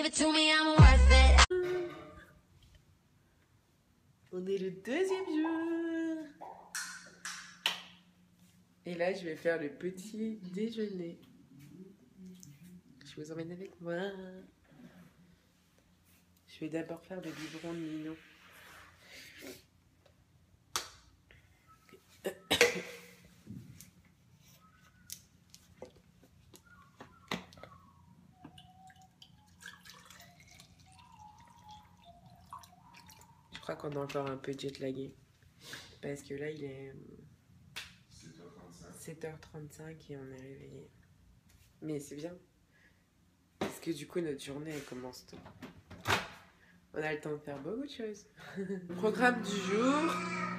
it to me, I'm worth it. On est le deuxième jour. Et là, je vais faire le petit déjeuner. Je vous emmène avec moi. Je vais d'abord faire le biberon de Nino. Je crois qu'on est encore un peu jet lagué. Parce que là, il est 7h35 et on est réveillé. Mais c'est bien. Parce que du coup, notre journée, elle commence tôt. On a le temps de faire beaucoup de choses. Le programme du jour,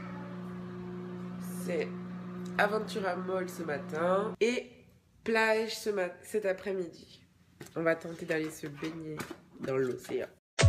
c'est Aventura Mall ce matin et plage cet après-midi. On va tenter d'aller se baigner dans l'océan.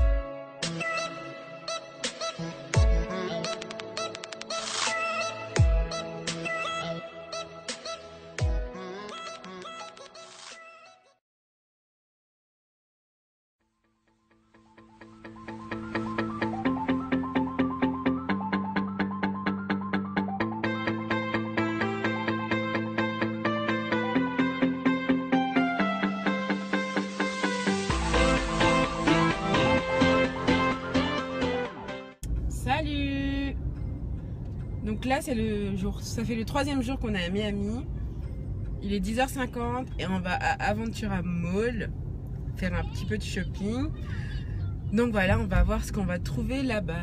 Salut! Donc là c'est le jour, ça fait le 3e jour qu'on est à Miami. Il est 10h50 et on va à Aventura Mall faire un petit peu de shopping. Donc voilà, on va voir ce qu'on va trouver là-bas.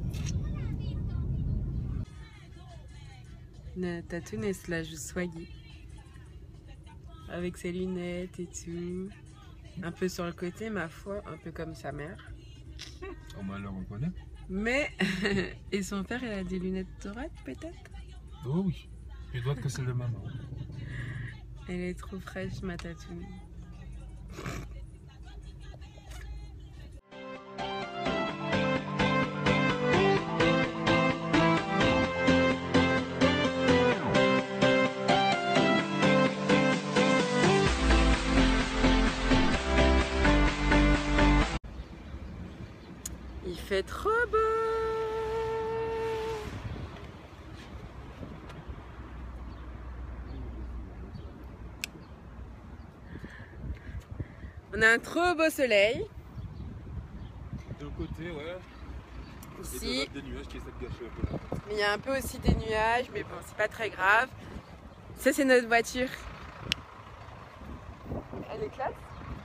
Tatoune est là, je swaggy. Avec ses lunettes et tout. Un peu sur le côté, ma foi, un peu comme sa mère. On va le reconnaître. Mais, et son père, il a des lunettes droites peut-être? Oh oui, je dois que c'est le maman. Elle est trop fraîche, ma tatoune. Il fait trop beau. On a un trop beau soleil. D'un côté, ouais. Ici. Et des nuages qui essaient de gâcher un peu là. Mais il y a un peu aussi des nuages, mais bon, c'est pas très grave. Ça, c'est notre voiture. Elle est classe.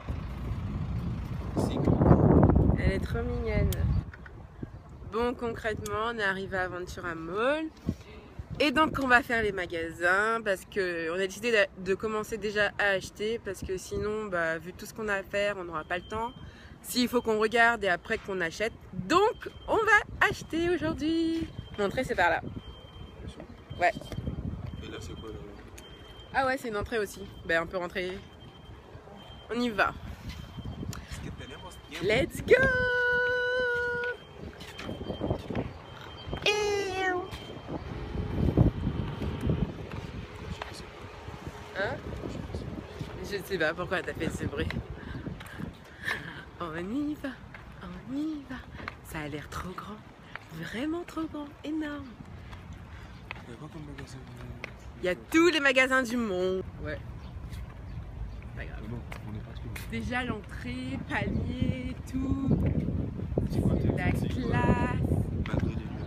Elle est trop mignonne. Bon, concrètement, on est arrivé à Aventura Mall. Et donc, on va faire les magasins parce qu'on a décidé de commencer déjà à acheter parce que sinon, bah, vu tout ce qu'on a à faire, on n'aura pas le temps. S'il faut qu'on regarde et après qu'on achète. Donc, on va acheter aujourd'hui. L'entrée, c'est par là. Ouais. Et là, c'est quoi là? Ah ouais, c'est une entrée aussi. Ben, on peut rentrer. On y va. Let's go! Hein? Je sais pas pourquoi t'as fait ce bruit. On y va, on y va. Ça a l'air trop grand. Vraiment trop grand, énorme. Il y a quoi comme magasin? Il y a tous les magasins du monde. Ouais. Pas grave. Mais bon, on est pas trop. Déjà l'entrée, palier, tout. C'est quoi, La classe. Malgré les nuages.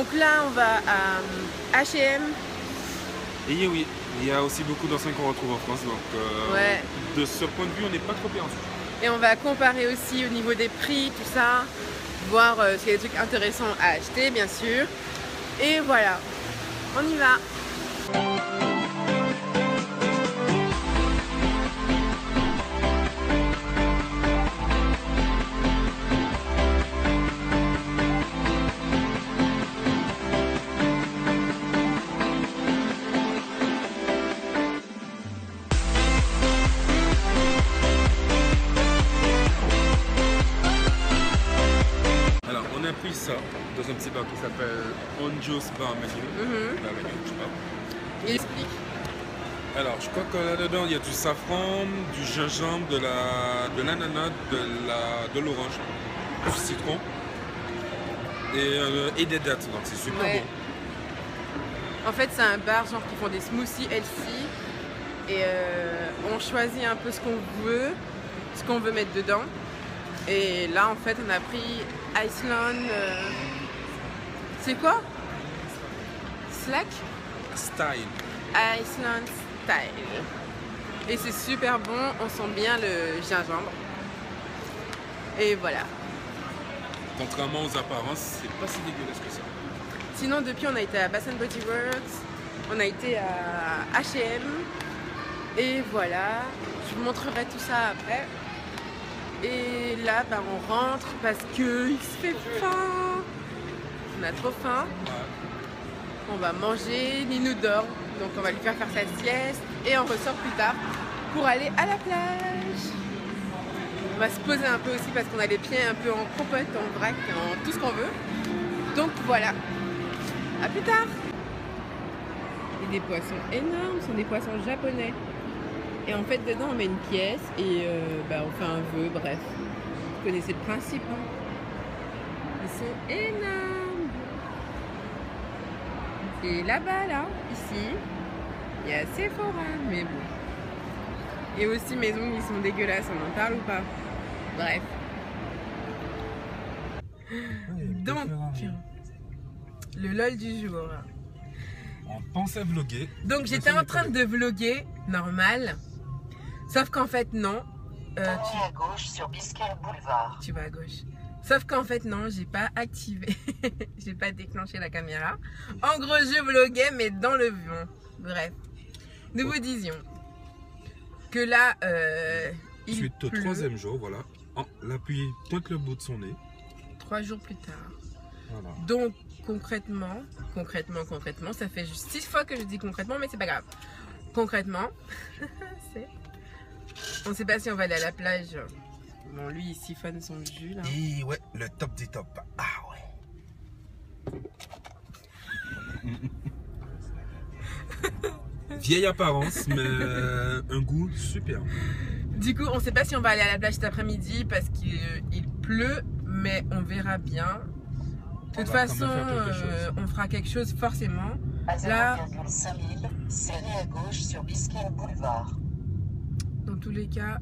Donc là, on va à H&M. Et oui, il y a aussi beaucoup d'enseignes qu'on retrouve en France, donc Ouais. de ce point de vue, on n'est pas trop perdu. Et on va comparer aussi au niveau des prix, tout ça, voir s'il y a des trucs intéressants à acheter, bien sûr. Et voilà, on y va. Alors, on a pris ça dans un petit bar qui s'appelle Onjo's Bar Menu. Bar Menu, je sais pas. Il explique. Alors, je crois que là-dedans, il y a du safran, du gingembre, de l'ananas, de l'orange, du citron et des dattes. Donc, c'est super Ouais. bon. En fait, c'est un bar genre qui font des smoothies healthy. Et on choisit un peu ce qu'on veut mettre dedans. Et là, en fait, on a pris Iceland. C'est quoi? Slack? Style. Iceland Style. Et c'est super bon, on sent bien le gingembre. Et voilà. Contrairement aux apparences, c'est pas si dégueulasse que ça. Sinon, depuis, on a été à Bath & Body Works, on a été à H&M. Et voilà, je vous montrerai tout ça après. Et là, bah, on rentre parce qu'il se fait faim. On a trop faim. On va manger, Ninou dort, donc on va lui faire sa sieste et on ressort plus tard pour aller à la plage. On va se poser un peu aussi parce qu'on a les pieds un peu en compote, en vrac, en tout ce qu'on veut. Donc voilà, à plus tard. Et des poissons énormes, ce sont des poissons japonais. Et en fait dedans on met une pièce et bah, on fait un vœu, bref. Vous connaissez le principe, hein. Ils sont énormes. Et là-bas, là, ici, il y a Sephora, mais bon. Et aussi mes ongles, ils sont dégueulasses, on en parle ou pas? Bref. Donc, le lol du jour. On pensait vlogger. Donc j'étais en train de vlogger, normal. Sauf qu'en fait, non. Tournez à gauche sur Biscayne Boulevard. Tu vas à gauche. Sauf qu'en fait, non, j'ai pas activé. J'ai pas déclenché la caméra. En gros, je vloguais, mais dans le vent. Bref. Nous vous disions que là, il Suite au pleut. 3e jour, voilà. L'appui pointe le bout de son nez. 3 jours plus tard. Voilà. Donc, concrètement, ça fait juste 6 fois que je dis concrètement, mais c'est pas grave. Concrètement, on ne sait pas si on va aller à la plage. Bon, lui, il siphonne son jus, là. Et ouais, le top du top. Ah ouais. Vieille apparence, mais un goût super. Du coup, on ne sait pas si on va aller à la plage cet après-midi parce qu'il pleut, mais on verra bien. De toute façon, on fera quelque chose forcément. À Là, 0,5 000, serrez à gauche sur Biscayne Boulevard. dans tous les cas,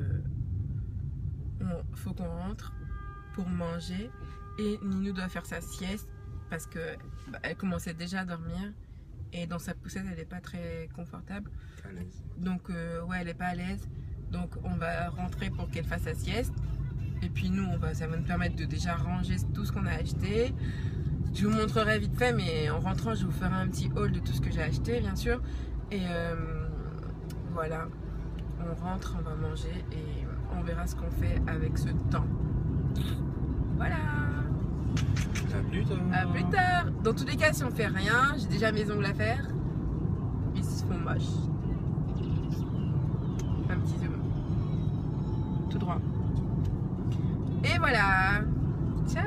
faut qu'on rentre pour manger. Et Ninou doit faire sa sieste parce que elle commençait déjà à dormir. Et dans sa poussette, elle n'est pas très confortable. Donc, ouais, elle n'est pas à l'aise. Donc, on va rentrer pour qu'elle fasse sa sieste. Et puis nous, ça va nous permettre de déjà ranger tout ce qu'on a acheté. Je vous montrerai vite fait, mais en rentrant, je vous ferai un petit haul de tout ce que j'ai acheté, bien sûr. Et voilà, on rentre, on va manger et on verra ce qu'on fait avec ce temps. Voilà. À plus tard. À plus tard. Dans tous les cas, si on fait rien, j'ai déjà mes ongles à faire. Ils se font moches. Un petit zoom. Tout droit. Et voilà. Ciao.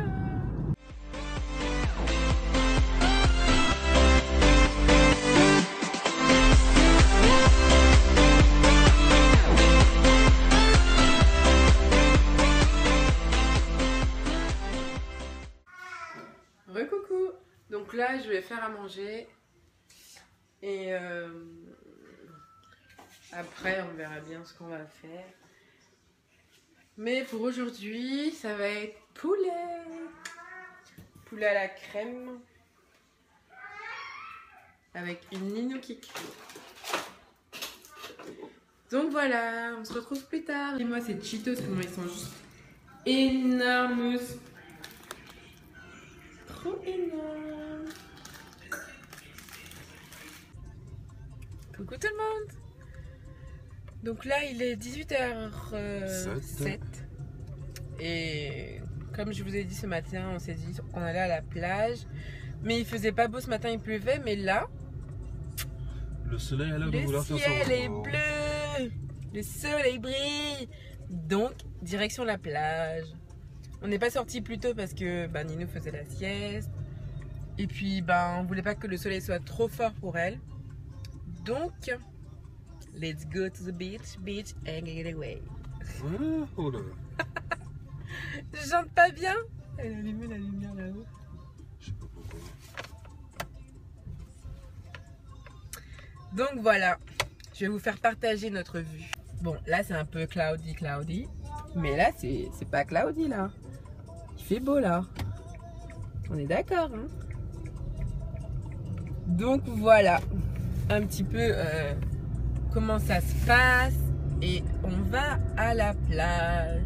Recoucou. Donc là, je vais faire à manger. Et après, on verra bien ce qu'on va faire. Mais pour aujourd'hui, ça va être poulet. Poulet à la crème. avec une Ninou qui crie. Donc voilà, on se retrouve plus tard. Et moi, c'est Cheetos, comment ils sont juste énormes. Trop énorme. Coucou tout le monde. Donc là, il est 18h07. Et comme je vous ai dit ce matin, on s'est dit qu'on allait à la plage. Mais il faisait pas beau ce matin, il pleuvait. Mais là, le soleil a l'air de vouloir faire son ciel est repos. bleu. Le soleil brille. Donc, direction la plage. On n'est pas sorti plus tôt parce que Ninou faisait la sieste. Et puis, on voulait pas que le soleil soit trop fort pour elle. Donc, let's go to the beach and get away. Voilà, oh là. Je chante pas bien. Elle a allumé la lumière là-haut. Je sais pas pourquoi. Donc voilà, je vais vous faire partager notre vue. Bon, là c'est un peu cloudy. Mais là c'est pas cloudy là. Il fait beau là. On est d'accord, hein? Donc voilà, un petit peu comment ça se passe. Et on va à la plage.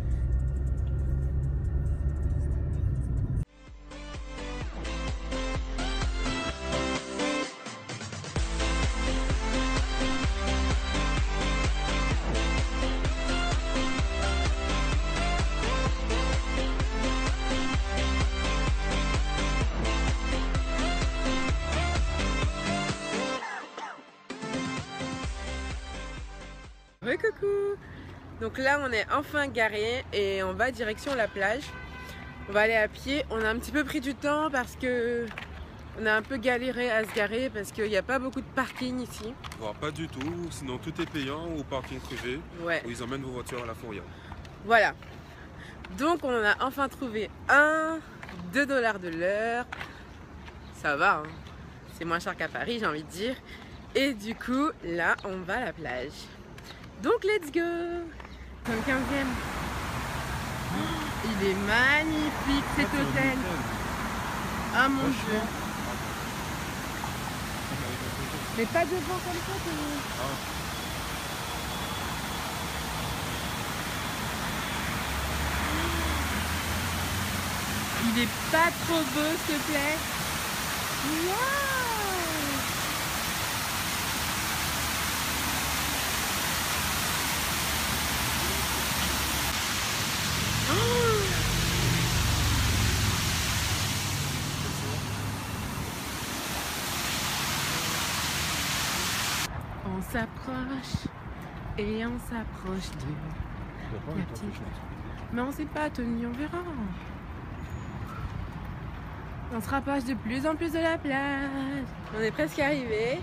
Coucou. Donc là on est enfin garé et on va direction la plage. On va aller à pied. On a un petit peu pris du temps parce que on a un peu galéré à se garer parce qu'il n'y a pas beaucoup de parking ici. Voire pas du tout, sinon tout est payant au parking privé. Ouais. Où ils emmènent vos voitures à la fourrière. Voilà. Donc on a enfin trouvé 2 $ de l'heure. Ça va, hein. C'est moins cher qu'à Paris, j'ai envie de dire. Et du coup, là on va à la plage. Donc let's go. Comme 15e. Il est magnifique cet hôtel. Ah mon dieu. Mais pas devant comme ça. Il est pas trop beau s'il te plaît. Waouh. On s'approche et on s'approche de la petite. Mais on s'est pas tenu, on verra. On se rapproche de plus en plus de la plage. On est presque arrivé.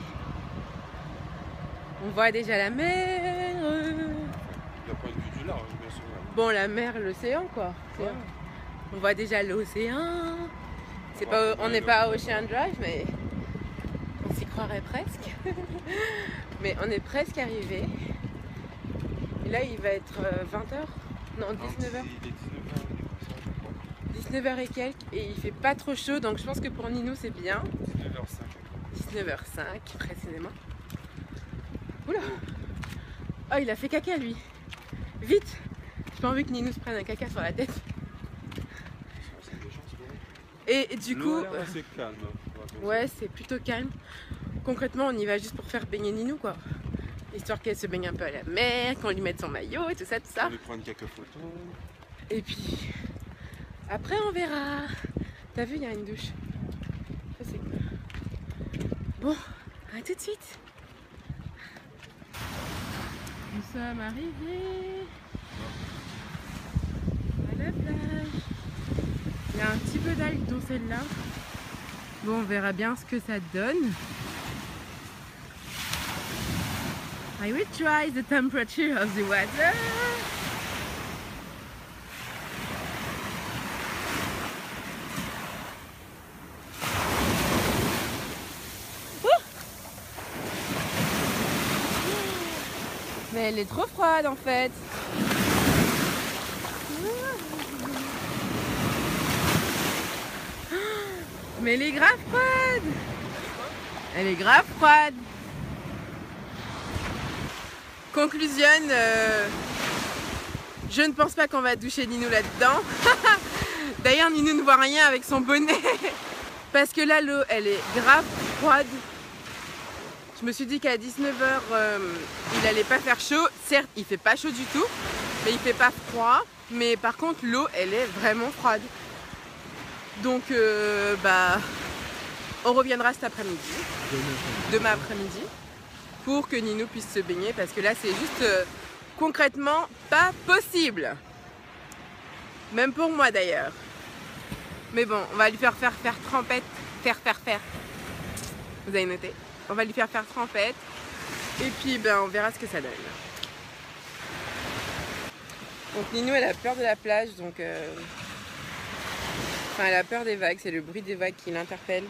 On voit déjà la mer. Il a pas une vue du large, bien sûr. Bon, la mer, l'océan quoi. Ouais. On voit déjà l'océan. C'est pas, on n'est pas à Ocean Drive, mais on s'y croirait presque. Mais on est presque arrivé. Et là, il va être 20h. Non, 19h. Il est 19h. 19h et quelques. Et il fait pas trop chaud, donc je pense que pour Ninou, c'est bien. 19h05. 19h05 précisément. Oula. Oh, il a fait caca lui. Vite. J'ai pas envie que Ninou se prenne un caca sur la tête. Et du coup, c'est calme. ouais, c'est plutôt calme. Concrètement, on y va juste pour faire baigner Ninou, quoi. Histoire qu'elle se baigne un peu à la mer, qu'on lui mette son maillot et tout ça, tout ça. On lui prendre quelques photos. Et puis, après, on verra. T'as vu, il y a une douche. Ça, c'est cool. Bon, à tout de suite. Nous sommes arrivés à la plage. Il y a un petit peu d'algues dans celle-là. Bon, on verra bien ce que ça donne. I will try the temperature of the water. Mais elle est trop froide en fait. Mais elle est grave froide. Elle est grave froide. Conclusion, je ne pense pas qu'on va doucher Ninou là-dedans. D'ailleurs, Ninou ne voit rien avec son bonnet. Parce que là, l'eau, elle est grave froide. Je me suis dit qu'à 19h, il allait pas faire chaud. Certes, il fait pas chaud du tout, mais il fait pas froid. Mais par contre, l'eau, elle est vraiment froide. Donc, on reviendra cet après-midi, demain après-midi, pour que Ninou puisse se baigner. Parce que là, c'est juste concrètement pas possible. Même pour moi d'ailleurs. Mais bon, on va lui faire trempette. Vous avez noté? On va lui faire trempette. Et puis, on verra ce que ça donne. Donc, Ninou, elle a peur de la plage. Donc, elle a peur des vagues. C'est le bruit des vagues qui l'interpelle.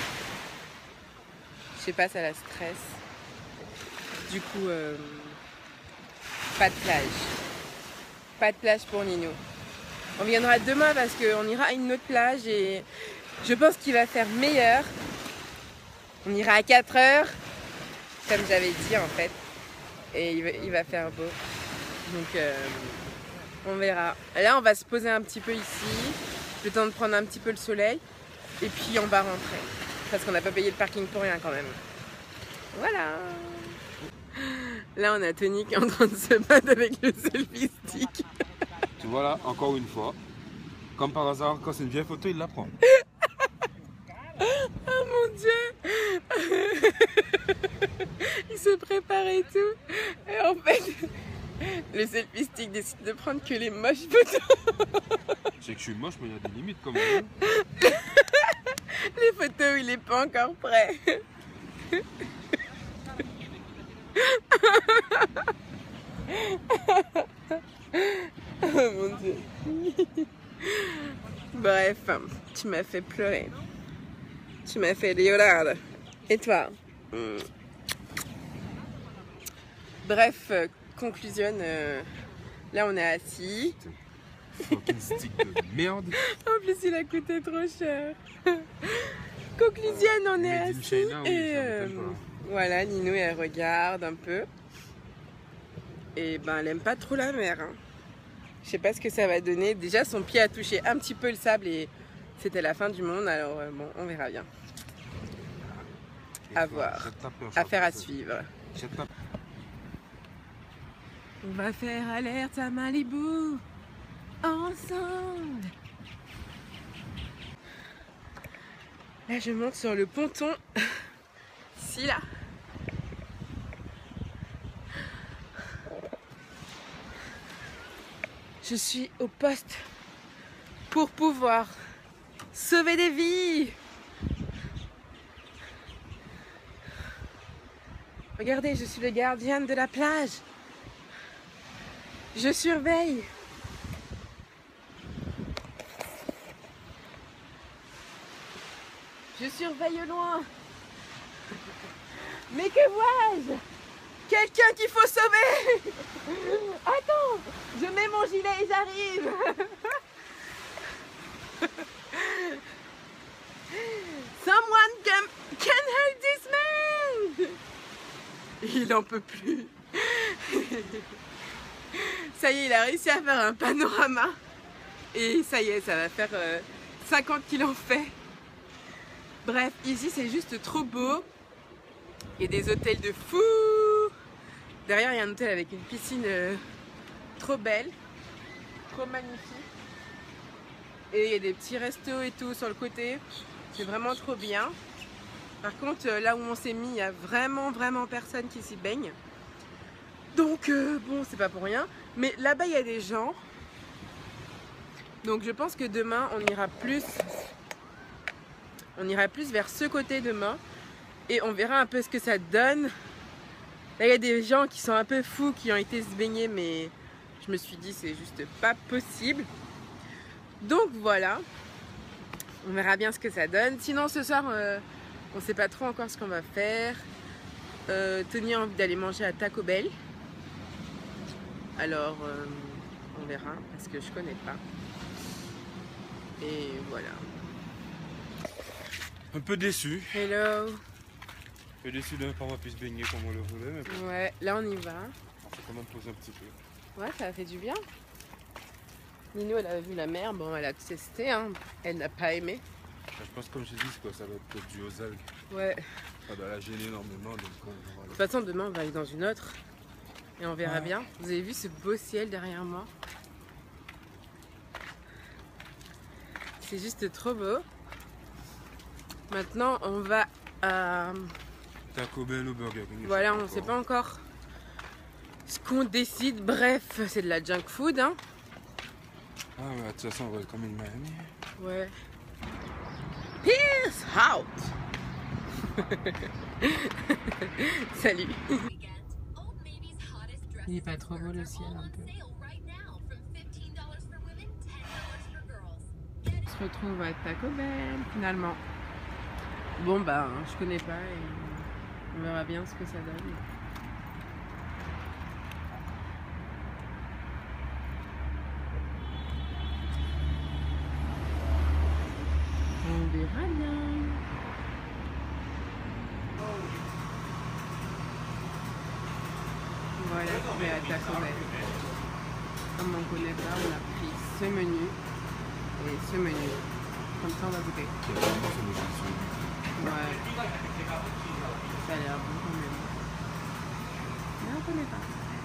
Je sais pas, ça la stresse. Du coup, pas de plage. Pas de plage pour Ninou. On viendra demain parce qu'on ira à une autre plage et je pense qu'il va faire meilleur. On ira à 4h, comme j'avais dit en fait. Et il va faire beau. Donc on verra. Là on va se poser un petit peu ici. Le temps de prendre un petit peu le soleil. Et puis on va rentrer. Parce qu'on n'a pas payé le parking pour rien quand même. Voilà. Là on a Tony qui est en train de se battre avec le selfie stick. Tu vois là, encore une fois, comme par hasard, quand c'est une vieille photo, il la prend. Oh mon Dieu. Il se prépare et tout. Et en fait, le selfie stick décide de prendre que les moches photos. Je sais que je suis moche, mais il y a des limites quand même. Les photos où il n'est pas encore prêt. Oh mon Dieu. Bref, tu m'as fait pleurer. Tu m'as fait llorar. Et toi? Bref, conclusion. Là, on est assis. Fucking stick de merde. En plus, il a coûté trop cher. Conclusion, on est Made in assis. China, oui, Et ça m'étonne pas. voilà, Ninou, elle regarde un peu. Et elle aime pas trop la mer. Hein. Je sais pas ce que ça va donner. Déjà, son pied a touché un petit peu le sable et c'était la fin du monde. Alors, on verra bien. À voir. Affaire à suivre. On va faire alerte à Malibu ensemble. Là, je monte sur le ponton. Ici, là. Je suis au poste pour pouvoir sauver des vies. Regardez, je suis le gardien de la plage. Je surveille. Je surveille au loin. Mais que vois-je? Quelqu'un qu'il faut sauver. Attends, je mets mon gilet et j'arrive. Someone can help this man. Il en peut plus. Ça y est, il a réussi à faire un panorama. Et ça y est, ça va faire 50 qu'il en fait. Bref, ici c'est juste trop beau. Il y a des hôtels de fou. Derrière, il y a un hôtel avec une piscine trop belle, trop magnifique. Et il y a des petits restos et tout sur le côté. C'est vraiment trop bien. Par contre, là où on s'est mis, il n'y a vraiment personne qui s'y baigne. Donc, bon, c'est pas pour rien. Mais là-bas, il y a des gens. Donc, je pense que demain, on ira plus vers ce côté demain. Et on verra un peu ce que ça donne. Là, il y a des gens qui sont un peu fous, qui ont été se baigner, mais je me suis dit, c'est juste pas possible. Donc voilà, on verra bien ce que ça donne. Sinon, ce soir, on sait pas trop encore ce qu'on va faire. Tony a envie d'aller manger à Taco Bell. Alors, on verra, parce que je connais pas. Et voilà. Un peu déçu. Hello. Je suis déçu de ne pas avoir pu se baigner comme on le voulait, mais bon, Ouais, là on y va. on peut quand même poser un petit peu. Ouais, ça a fait du bien. Nino, elle a vu la mer, bon, elle a testé, hein. Elle n'a pas aimé. Je pense, comme je dis, que ça va être peut-être dû aux algues. Ouais. Ça doit la gêner énormément, donc on va De toute façon, demain, on va aller dans une autre. Et on verra bien. Vous avez vu ce beau ciel derrière moi? C'est juste trop beau. Maintenant, on va à... Taco Bell ou Burger King. Voilà, on ne sait pas encore ce qu'on décide. Bref, c'est de la junk food, hein. Ah ouais, de toute façon, on va être comme une Miami. Ouais. Peace out. Salut. Il est pas trop beau le ciel un peu. On se retrouve à Taco Bell finalement. Bon bah je connais pas et on verra bien ce que ça donne. On verra bien. Voilà, on est à Taco Bell. Comme on connaît pas, on a pris ce menu et ce menu. Comme ça on va goûter. Ouais. Ça a l'air bon quand même. Mais on connaît pas.